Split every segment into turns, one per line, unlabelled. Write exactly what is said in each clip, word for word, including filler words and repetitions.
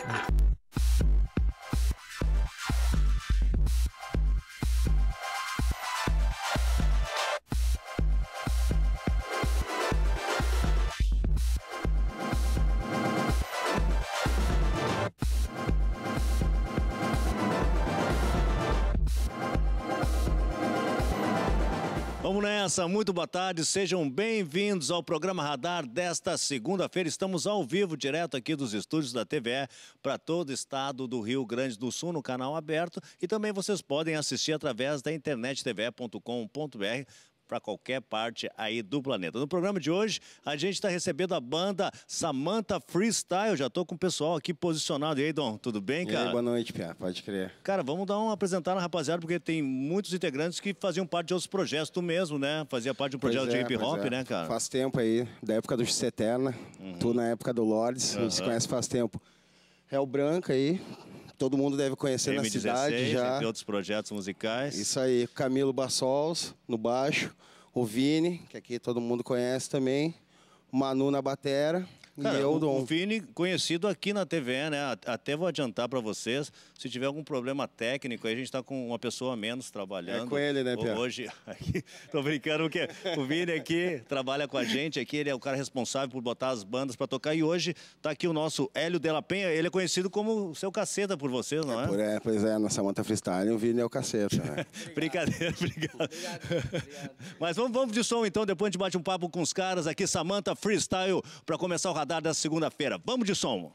Vamos nessa, muito boa tarde, sejam bem-vindos ao programa Radar desta segunda-feira. Estamos ao vivo, direto aqui dos estúdios da T V E para todo o estado do Rio Grande do Sul, no canal aberto. E também vocês podem assistir através da internet t v e ponto com ponto b r para qualquer parte aí do planeta. No programa de hoje, a gente está recebendo a banda Samantha Freestyle. Já estou com o pessoal aqui posicionado. E aí, Dom, tudo bem, cara?
E aí, boa noite, Pia, pode crer.
Cara, vamos dar uma apresentada, rapaziada, porque tem muitos integrantes que faziam parte de outros projetos. Tu mesmo, né? Fazia parte de um projeto
Pois é,
de hip hop,
pois é.
né, cara?
Faz tempo aí, da época do X Eterna,
Uhum.
tu na época do Lords, a gente se
Uhum.
conhece faz tempo. Réu Branca aí, todo mundo deve conhecer na
M dezesseis,
cidade já.
entre outros projetos musicais.
Isso aí, Camilo Bassols no baixo, o Vini, que aqui todo mundo conhece também, o Manu na batera.
Cara,
e eu,
o,
Dom.
o Vini, conhecido aqui na T V E, né? Até vou adiantar para vocês, se tiver algum problema técnico, aí a gente está com uma pessoa a menos trabalhando.
É com ele, né, Pia?
Hoje, aqui, tô brincando, porque o Vini aqui trabalha com a gente, aqui ele é o cara responsável por botar as bandas para tocar. E hoje tá aqui o nosso Hélio de la Penha, ele é conhecido como o seu caceta por vocês, não é?
Por é, pois é, na Samantha Freestyle, o Vini é o caceta, né?
Brincadeira, obrigado.
Obrigado, obrigado.
Mas vamos, vamos de som então, depois a gente bate um papo com os caras aqui, Samantha Freestyle, para começar o radar dessa segunda-feira. Vamos de som.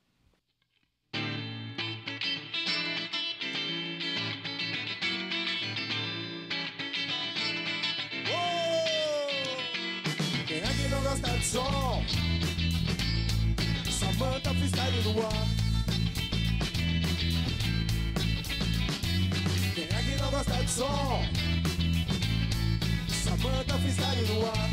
Quem é que não gosta de som? Samantha Freestyle no ar. Quem é que não gosta de som? Samantha Freestyle no ar.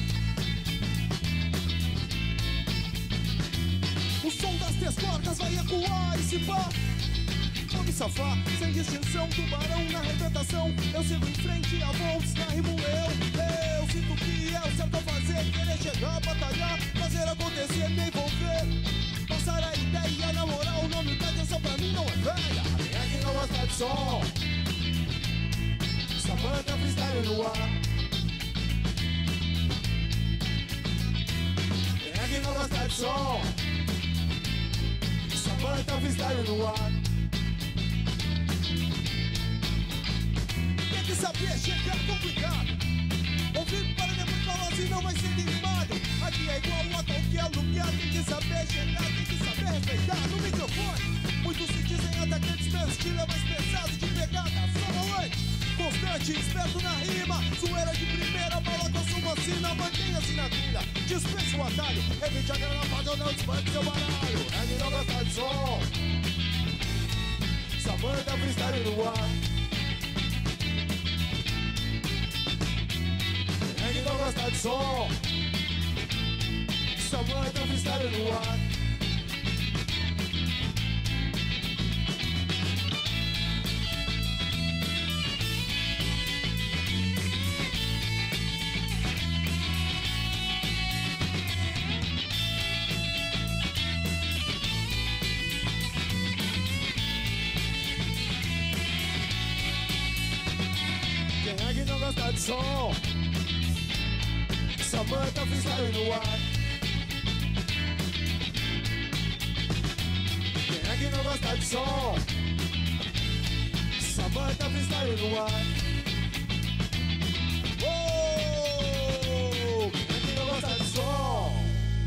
O som das três cordas vai ecoar e se pá. Vou me safar, sem distinção, tubarão na arrebentação. Eu sigo em frente, a volts na rimo eu. Eu sinto que é o certo a fazer, querer chegar, batalhar, fazer acontecer, me envolver. Passar a ideia, na moral, não me dá atenção, pra mim não é velha. Quem é que não gosta de som? Samantha Freestyle no ar. Quem é que não gosta de som? Samantha Freestyle no ar. Tem que saber chegar complicado. Ouvir para depois falar assim não vai ser animado. Aqui é igual a qualquer lugar. Tem que saber chegar, tem que saber respeitar. No microfone, muitos se dizem atacantes, meu estilo é mais pesado de pegada. Sonolante, constante, esperto na rima. Zoeira de primeira, bala com sua sina. Mantenha-se na trilha, dispensa o atalho. Evite a grana, faz ou não desbanque seu baralho. É que não gosta de som. Samantha Freestyle no ar. É que não gosta de som. Samantha Freestyle no ar. Quem é que não gosta de som? Samantha Freestyle no ar. Quem é que não gosta de som? Samantha Freestyle no ar. Oh! Quem é que não gosta de som?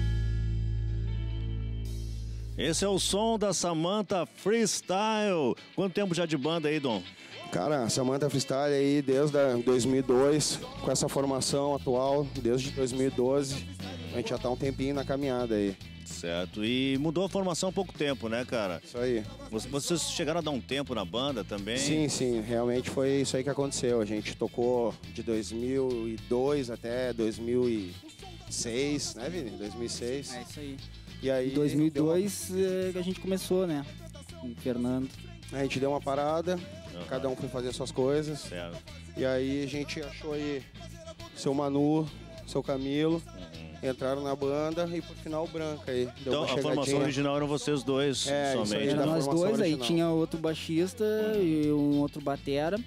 Esse é o som da Samantha Freestyle. Quanto tempo já de banda aí, Dom?
Cara, a Samantha Freestyle aí desde dois mil e dois, com essa formação atual, desde dois mil e doze, a gente já tá um tempinho na caminhada aí.
Certo. E mudou a formação há pouco tempo, né, cara?
Isso aí.
Vocês chegaram a dar um tempo na banda também?
Sim, sim, realmente foi isso aí que aconteceu. A gente tocou de dois mil e dois até dois mil e seis, né, Vini? dois mil e seis.
É isso aí.
E aí
Em dois mil e dois é, que a gente começou, né? Com o Fernando.
a gente deu uma parada,
Uhum.
cada um foi fazer suas coisas.
Certo.
E aí a gente achou aí seu Manu, seu Camilo.
Uhum.
entraram na banda e por final o Branca aí. Deu
Então
uma
a formação
chegadinha.
original eram vocês dois
É, isso aí
somente.
Era
da
nós
formação
dois, aí
original.
tinha outro baixista e um outro batera.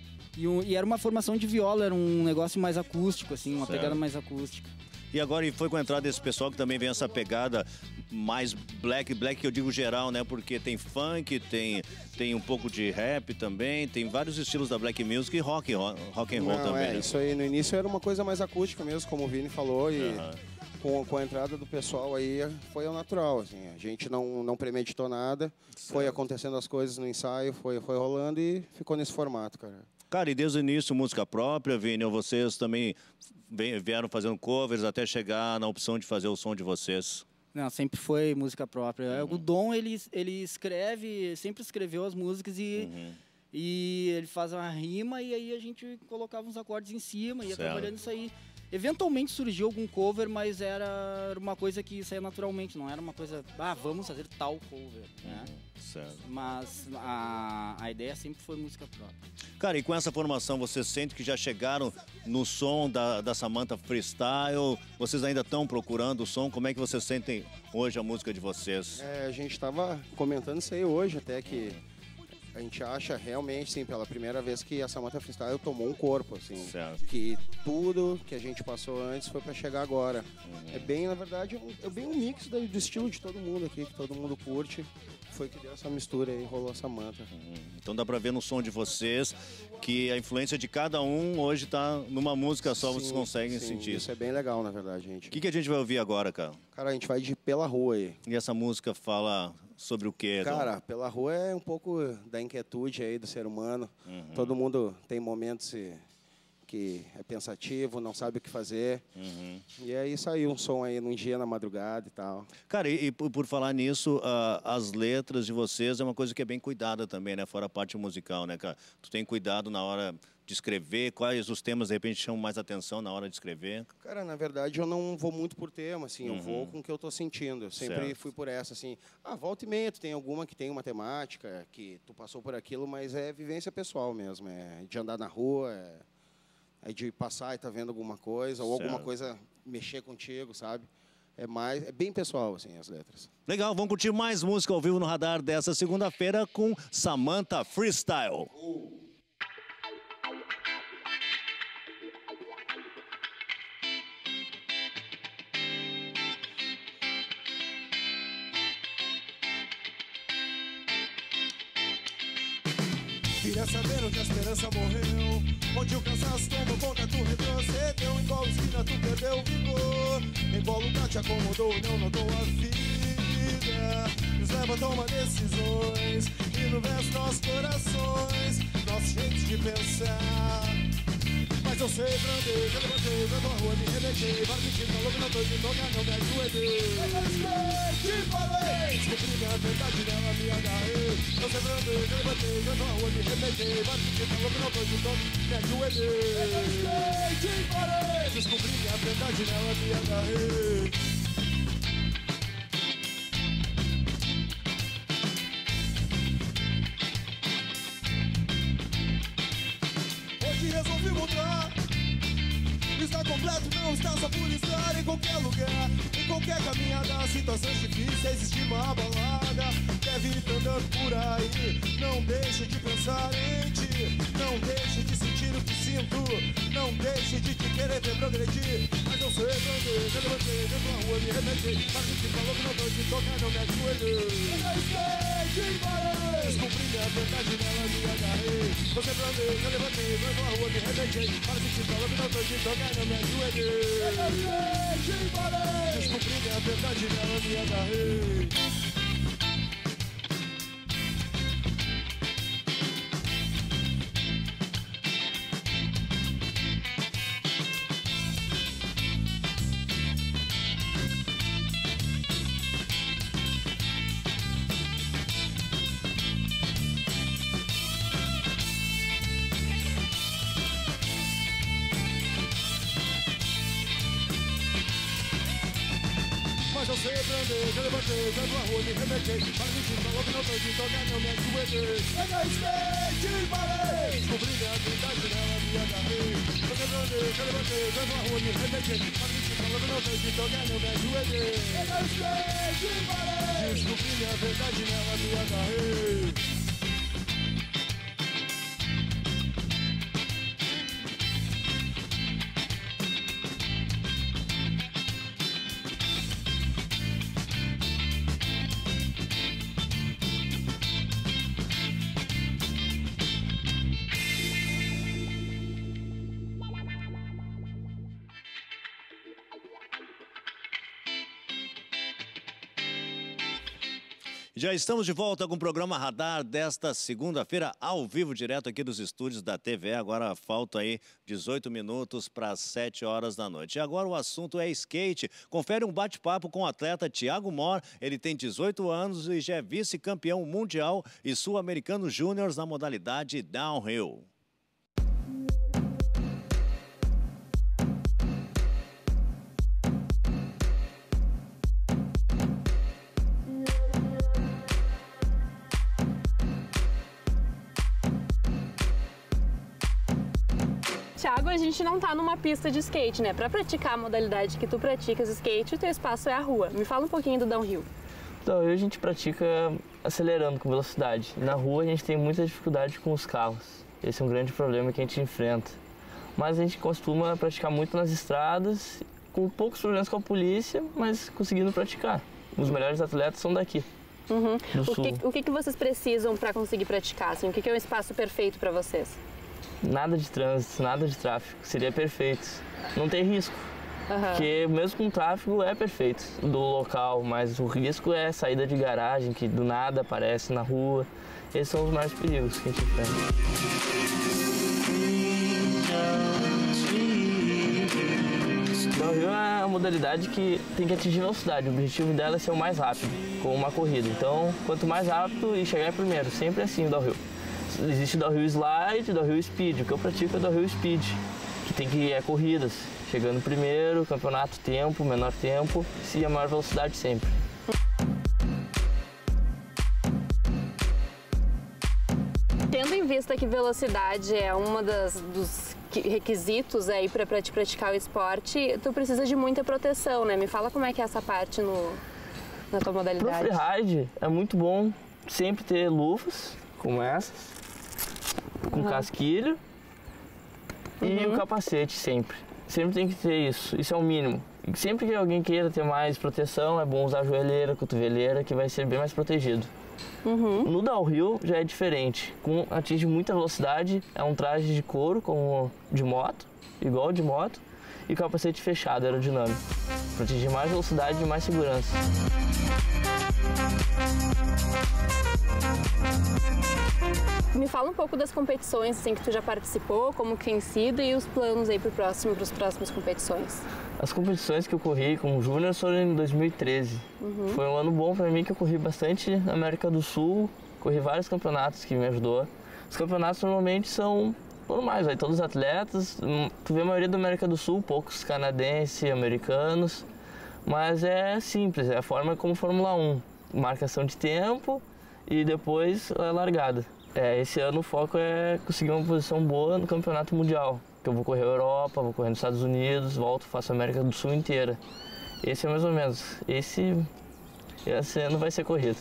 E, um- e era uma formação de viola, era um negócio mais acústico, assim, uma
Certo.
pegada mais acústica.
E agora e foi com a entrada desse pessoal que também vem essa pegada mais black, black que eu digo geral, né? Porque tem funk, tem, tem um pouco de rap também, tem vários estilos da black music e rock, rock, rock and roll
Não,
também,
é,
né?
isso aí no início era uma coisa mais acústica mesmo, como o Vini falou, e
Aham.
com, com a entrada do pessoal aí foi ao natural, assim, a gente não, não premeditou nada, foi acontecendo as coisas no ensaio, foi, foi rolando e ficou nesse formato, cara.
Cara, e desde o início, música própria, Vini, ou vocês também vem- vieram fazendo covers até chegar na opção de fazer o som de vocês?
Não, sempre foi música própria. O Dom, ele, ele escreve, sempre escreveu as músicas e,
Uhum.
e ele faz uma rima e aí a gente colocava uns acordes em cima e ia
Certo.
trabalhando isso aí. Eventualmente surgiu algum cover, mas era uma coisa que saía naturalmente, não era uma coisa, ah, vamos fazer tal cover, né?
Certo.
Mas a, a ideia sempre foi música própria.
Cara, e com essa formação, vocês sentem que já chegaram no som da, da Samantha Freestyle? Vocês ainda estão procurando o som? Como é que vocês sentem hoje a música de vocês?
É, a gente estava comentando isso aí hoje, até que a gente acha realmente, sim, pela primeira vez que a Samantha Freestyle tomou um corpo, assim.
Certo.
Que tudo que a gente passou antes foi para chegar agora. É bem, na verdade, um, é bem um mix do, do estilo de todo mundo aqui, que todo mundo curte. Foi que deu essa mistura aí, rolou a Samantha.
Então dá pra ver no som de vocês que a influência de cada um hoje tá numa música só, vocês
Sim,
conseguem
sim,
sentir
Isso
isso.
é bem legal, na verdade, gente.
O que, que a gente vai ouvir agora, cara?
Cara, a gente vai de Pela Rua aí.
E essa música fala sobre o quê? Dom?
Cara, Pela Rua é um pouco da inquietude aí do ser humano. Todo mundo tem momentos eh, que é pensativo, não sabe o que fazer.
Uhum.
E aí saiu um som aí num dia na madrugada e tal.
Cara, e, e por por falar nisso, ah, as letras de vocês é uma coisa que é bem cuidada também, né? Fora a parte musical, né, cara? Tu tem cuidado na hora de escrever? Quais os temas, de repente, chamam mais atenção na hora de escrever?
Cara, na verdade eu não vou muito por tema, assim, eu vou com o que eu tô sentindo. Eu sempre
Certo.
fui por essa, assim. Ah, volta e meia, tu tem alguma que tem uma temática, que tu passou por aquilo, mas é vivência pessoal mesmo. É de andar na rua, é, é de passar e tá vendo alguma coisa, ou alguma
Certo.
coisa mexer contigo, sabe? É mais, é bem pessoal, assim, as letras.
Legal, vamos curtir mais música ao vivo no Radar dessa segunda-feira com Samantha Freestyle.
Queria saber onde a esperança morreu, onde o cansaço tomou conta, tu retrocedeu. Em qual esquina tu perdeu o vigor, em qual lugar te acomodou, não notou a vida. Nos leva a tomar decisões, e no verso nossos corações, nossos jeitos de pensar. Mas eu sei pra onde eu levantei, eu canto a rua, me rebentei. Para mentir, falou que não tô de tocar, não me ajoelhei. Te falei, descobri minha verdade, nela me agarrei. Eu sei pra onde eu levantei, eu canto a rua, me rebentei. Para mentir, falou que não tô de tocar, me ajoelhei. Te falei, descobri minha verdade, nela me agarrei. Hoje resolvi mudar. Está completo, não está só por estar em qualquer lugar, em qualquer caminhada, situações difíceis, existe uma balada. Deve ir andando por aí, não deixe de pensar em ti, não deixe de sentir o que sinto, não deixe de te querer ver progredir. Mas eu sei pra onde eu levantei, dentro da rua me remeti, mas que falou que não tô de tocar, não me ajoelhei. Descobri minha verdade, nela me agarrei. Você pra onde eu levantei, dentro da rua me remeti, mas que falou que não tô de tocar, não me ajoelhei. Descobri minha verdade, nela me agarrei. Mas eu sei pra onde eu levantei, dentro da rua me remeti, mas me falou que não tô de tocar, não me ajoelhei. Pega o skate e parei, descobri minha verdade, nela me agarrei. Você pra onde eu levantei, dentro da rua me remeti, mas me falando não tem que tocar, não me ajoelhei. Desculpe minha verdade, nela me agarrei.
Já estamos de volta com o programa Radar desta segunda-feira, ao vivo, direto aqui dos estúdios da T V. Agora falta aí dezoito minutos para as sete horas da noite. E agora o assunto é skate. Confere um bate-papo com o atleta Thiago Mor. Ele tem dezoito anos e já é vice-campeão mundial e sul-americano júnior na modalidade downhill.
Thiago, a gente não tá numa pista de skate, né? Para praticar a modalidade que tu praticas skate, o teu espaço é a rua. Me fala um pouquinho do downhill.
Downhill a gente pratica acelerando com velocidade. Na rua a gente tem muita dificuldade com os carros. Esse é um grande problema que a gente enfrenta. Mas a gente costuma praticar muito nas estradas, com poucos problemas com a polícia, mas conseguindo praticar. Os melhores atletas são daqui,
uhum.
do
o
sul.
Que, o que, que vocês precisam para conseguir praticar? Assim, o que, que é um espaço perfeito para vocês?
Nada de trânsito, nada de tráfego, seria perfeito. Não tem risco, uhum. porque mesmo com tráfego é perfeito do local, mas o risco é saída de garagem, que do nada aparece na rua. Esses são os maiores perigos que a gente enfrenta. Downhill é uma modalidade que tem que atingir velocidade, o objetivo dela é ser o mais rápido, com uma corrida. Então, quanto mais rápido e chegar primeiro, sempre assim o downhill. Existe downhill slide, downhill speed. O que eu pratico é downhill speed, que tem que ir é corridas, chegando primeiro, campeonato tempo, menor tempo e a maior velocidade sempre.
Tendo em vista que velocidade é uma das dos requisitos aí para praticar o esporte, tu precisa de muita proteção, né? Me fala como é que é essa parte no, na tua modalidade.
Pro freeride é muito bom sempre ter luvas como essas, com uhum. casquilho e uhum. o capacete sempre. Sempre tem que ter isso, isso é o mínimo. E sempre que alguém queira ter mais proteção, é bom usar joelheira, cotoveleira, que vai ser bem mais protegido. Uhum. No downhill já é diferente, com, atinge muita velocidade, é um traje de couro como de moto, igual de moto, e capacete fechado, aerodinâmico, para atingir mais velocidade e mais segurança.
Me fala um pouco das competições assim, que tu já participou, como que tem sido e os planos aí para próximo, as próximas competições.
As competições que eu corri como júnior foram em dois mil e treze. Uhum. Foi um ano bom para mim que eu corri bastante na América do Sul, corri vários campeonatos que me ajudou. Os campeonatos normalmente são normais, aí todos os atletas, tu vê a maioria da América do Sul, poucos canadenses, americanos, mas é simples, é a forma como Fórmula um, marcação de tempo e depois a largada. É, esse ano o foco é conseguir uma posição boa no campeonato mundial, que eu vou correr a Europa, vou correr nos Estados Unidos, volto, faço a América do Sul inteira. Esse é mais ou menos, esse, esse ano vai ser corrido.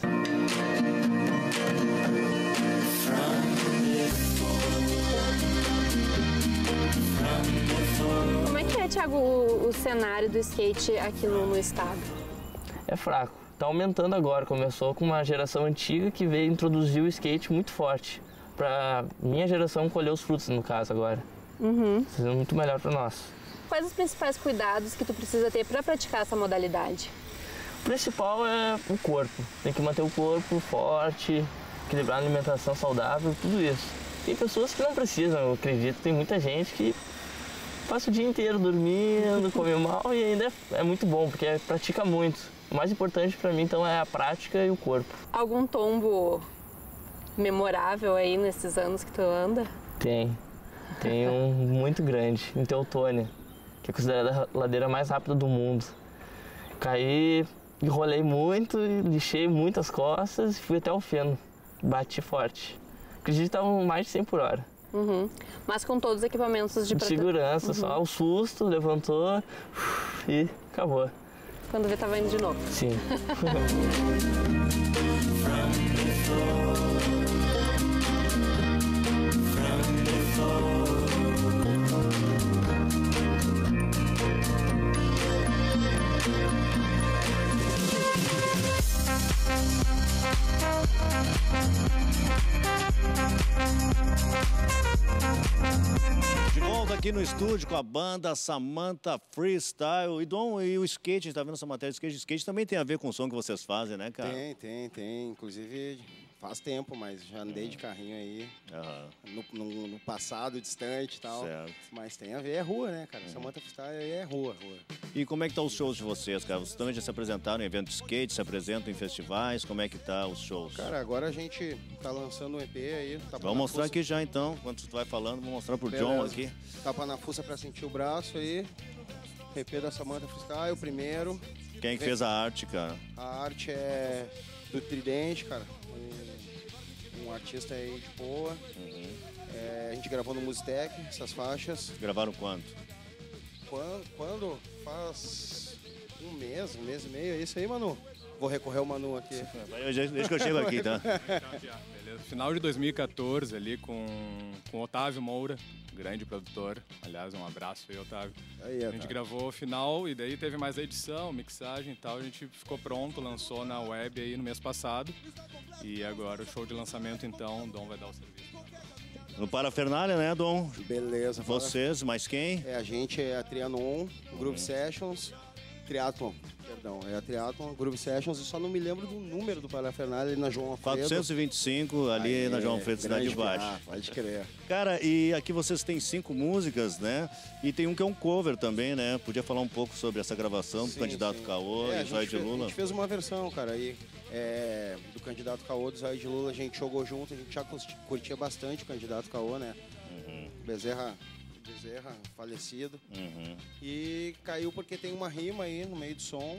Como é que é, Thiago, o, o cenário do skate aqui no, no estado?
É fraco. Está aumentando agora, começou com uma geração antiga que veio introduzir o skate muito forte. Para minha geração colher os frutos, no caso, agora. Uhum. Sendo muito melhor para nós.
Quais os principais cuidados que tu precisa ter para praticar essa modalidade?
O principal é o corpo. Tem que manter o corpo forte, equilibrar a alimentação saudável, tudo isso. Tem pessoas que não precisam, eu acredito. Tem muita gente que passa o dia inteiro dormindo, come mal e ainda é, é muito bom, porque pratica muito. O mais importante para mim, então, é a prática e o corpo.
Algum tombo memorável aí nesses anos que tu anda?
Tem. Tem um muito grande, em Teutônia, que é considerada a ladeira mais rápida do mundo. Caí, enrolei muito, lixei muitas costas e fui até o feno. Bati forte. Acredito que estavam mais de cem por hora.
Uhum. Mas com todos os equipamentos de,
de segurança, uhum. Só o susto, levantou e acabou.
Quando vê, tava indo de novo.
Sim.
De volta aqui no estúdio com a banda Samantha Freestyle. E, Dom, e o skate, a gente tá vendo essa matéria de skate. Skate também tem a ver com o som que vocês fazem, né, cara?
Tem, tem, tem. Inclusive, faz tempo, mas já andei de carrinho aí.
Uhum.
No, no, no passado, distante e tal.
Certo.
Mas tem a ver, é rua, né, cara? Uhum. Samantha Freestyle aí é rua, rua.
E como é que tá os shows de vocês, cara? Vocês também já se apresentaram em eventos de skate, se apresentam em festivais? Como é que tá os shows?
Cara, agora a gente tá lançando um E P aí. Tá
Vamos mostrar aqui já, então. Enquanto tu vai falando, vou mostrar pro
Beleza.
John aqui.
Tapa na fuça pra sentir o braço aí. E P da Samantha Freestyle, o primeiro.
Quem que fez a arte, cara?
A arte é do Tridente, cara. Um, um artista aí de boa.
Uhum.
É, a gente gravou no Musitec, essas faixas.
Gravaram quanto?
Quando, quando? Faz um mês, um mês e meio. É isso aí, Manu? Vou recorrer ao Manu aqui.
Deixa que eu chego aqui, tá?
Beleza. Final de dois mil e quatorze ali com, com Otávio Moura, grande produtor. Aliás, um abraço aí, Otávio.
Aí,
a gente gravou o final e daí teve mais a edição, mixagem e tal. A gente ficou pronto, lançou na web aí no mês passado. E agora o show de lançamento, então, o Dom vai dar o serviço.
No Parafernália, né, Dom?
Beleza.
Vocês, mais quem?
É, a gente é a Trianon, Groove Sessions, Triathlon, perdão, é a Triathlon, Groove Sessions, e só não me lembro do número do Parafernália ali na João Alfredo.
quatrocentos e vinte e cinco, ali
Aê,
na João Alfredo, Cidade de Baixo.
Ah, pode crer.
Cara, e aqui vocês têm cinco músicas, né? E tem um que é um cover também, né? Podia falar um pouco sobre essa gravação do
Sim,
Candidato
sim.
Caô
É,
e Zóio de
fez,
Lula?
A gente fez uma versão, cara, aí, é, do Candidato Caô, do Zóio de Lula, a gente jogou junto, a gente já curtia bastante o Candidato Caô, né?
Uhum.
Bezerra, Bezerra, falecido.
Uhum.
E caiu porque tem uma rima aí no meio do som.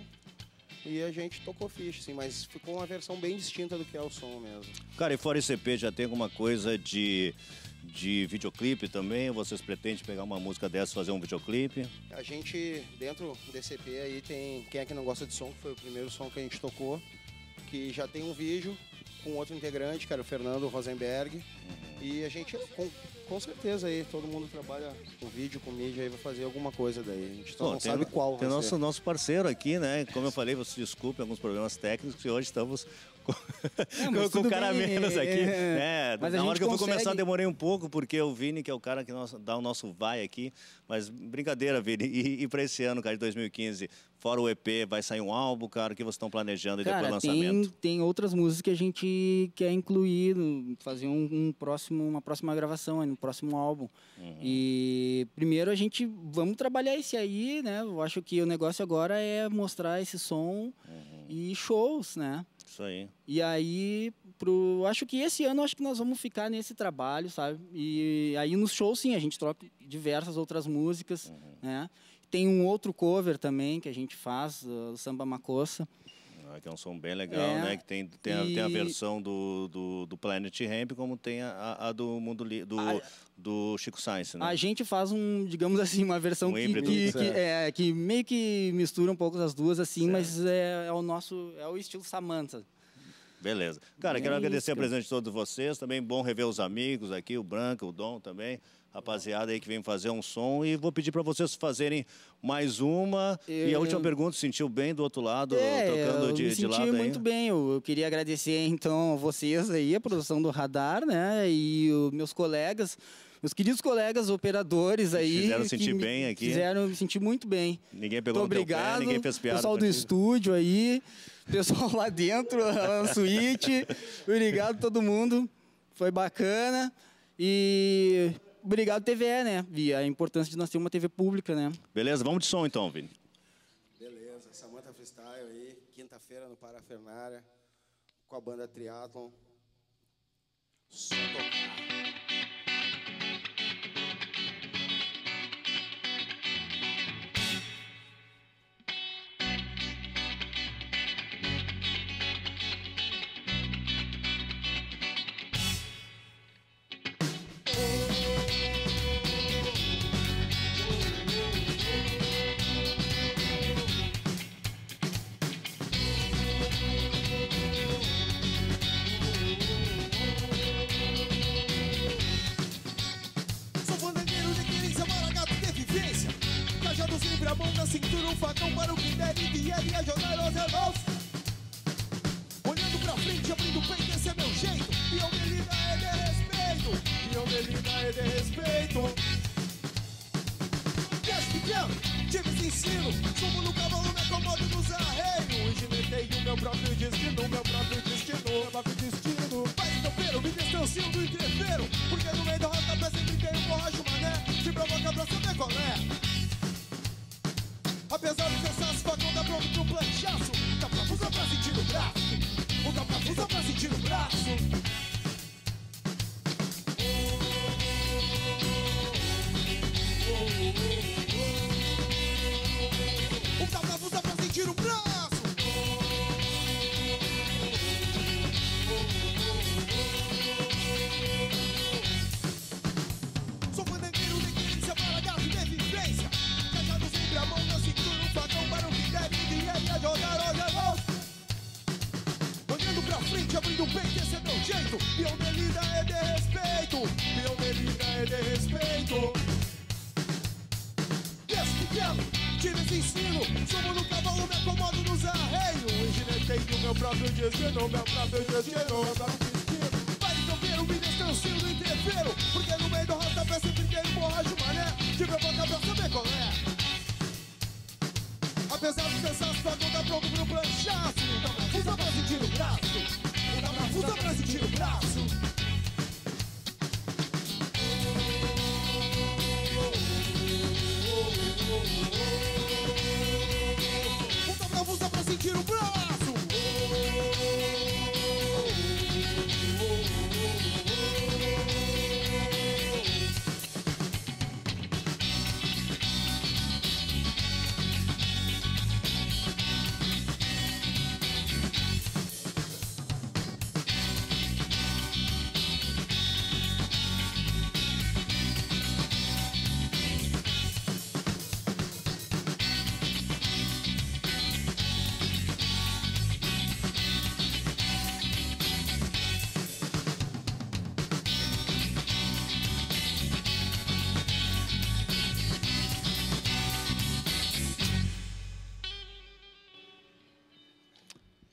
E a gente tocou ficha, assim, mas ficou uma versão bem distinta do que é o som mesmo.
Cara, e fora esse E P, já tem alguma coisa de, de videoclipe também? Ou vocês pretendem pegar uma música dessa e fazer um videoclipe?
A gente, dentro desse E P aí, tem Quem é que não gosta de som, que foi o primeiro som que a gente tocou, que já tem um vídeo com outro integrante, que era o Fernando Rosenberg. Uhum. E a gente, com, com certeza aí, todo mundo trabalha com vídeo, com mídia, aí vai fazer alguma coisa daí. A gente só
Pô,
não
tem,
sabe qual
Tem
vai
nosso,
ser.
nosso parceiro aqui, né? Como eu falei, você desculpe alguns problemas técnicos, e hoje estamos com,
Não,
com o cara
bem,
menos aqui.
é,
É,
mas a
na hora
gente
que eu fui
consegue...
começar, demorei um pouco, porque o Vini, que é o cara que nós, dá o nosso vai aqui. Mas brincadeira, Vini. E, e para esse ano, cara, de dois mil e quinze, fora o E P, vai sair um álbum, cara? O que vocês estão planejando aí depois do lançamento?
Tem, tem outras músicas que a gente quer incluir, fazer um, um próximo, uma próxima gravação, no próximo álbum. Uhum. E primeiro a gente, vamos trabalhar esse aí, né? Eu acho que o negócio agora é mostrar esse som uhum. e shows, né?
Isso aí.
E aí, pro, acho que esse ano acho que nós vamos ficar nesse trabalho, sabe? E aí nos shows, sim, a gente troca diversas outras músicas, uhum. né? Tem um outro cover também que a gente faz, o Samba Macossa.
Ah, que é um som bem legal,
é,
né? Que tem, tem, a,
e...
tem a versão do, do, do Planet Ramp, como tem a, a do Mundo Li, do,
a...
do Chico Sainz, né?
A gente faz um, digamos assim, uma versão
um
que,
híbrido,
que, que, é, que meio que mistura um pouco as duas, assim, certo. Mas é, é o nosso, é o estilo Samantha.
Beleza. Cara,
é
quero agradecer
isso,
a presença de todos vocês. Também bom rever os amigos aqui, o Branco, o Dom também. Rapaziada aí que vem fazer um som. E vou pedir para vocês fazerem mais uma. Eu... E a última pergunta, sentiu bem do outro lado,
é,
trocando
eu
de,
me
de lado
aí?
aí?
Muito bem. Eu, eu queria agradecer, então, a vocês aí, a produção do Radar, né? E os meus colegas, meus queridos colegas operadores aí.
Fizeram sentir
me
bem aqui.
Fizeram me sentir muito bem.
Ninguém pegou
muito
no
obrigado,
teu pé, ninguém fez piada.
Pessoal do
contigo.
estúdio aí, pessoal lá dentro, na suíte. Obrigado a todo mundo. Foi bacana. E... obrigado, T V E, né? E a importância de nós ter uma T V pública, né?
Beleza, vamos de som então, Vini.
Beleza, Samantha Freestyle aí, quinta-feira no Parafernália, com a banda Triathlon. Só tocar.
é de respeito. Desde pequeno, tive esse ensino. Subo no cavalo, me acomodo nos arreios. Ginetei o meu próprio destino, meu próprio destino, meu próprio destino. Vai campeiro, me distancio do entreveiro, porque no meio da rota sempre tem um borracho mané. Te provoca pra saber qual é. Apesar do cansaço, facão tá pronto pro planchaço. Tá pra fusão pra sentir o braço. O tá pra fusão pra sentir o braço. O tá pra fusão pra sentir o braço. Sou fandangueiro de querência para gato de vivência. Cajado sempre a mão na cintura, um facão para o que deve e aí a jogar os irmãos. Olhando pra frente, abrindo o peito, esse é meu jeito. Peão de lida é de respeito. Peão de lida é de respeito. Desde pequeno, tive esse ensino. Subo no cavalo, me acomodo nos arreios. Ginetei o meu próprio destino, meu próprio destino, meu próprio destino. Vai campeiro, me distancio do entreveiro, porque no meio do rastapé sempre tem um borracho mané. Te provoca pra saber qual é. Apesar do cansaço, o facão tá pronto pro planchaço. Então pra fusa pra sentir o braço. Então pra fusa pra sentir o braço.